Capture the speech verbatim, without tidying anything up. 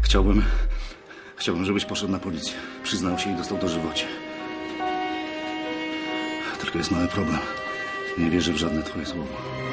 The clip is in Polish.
Chciałbym... Chciałbym, żebyś poszedł na policję. Przyznał się i dostał dożywocie. Tylko jest mały problem. Nie wierzę w żadne twoje słowo.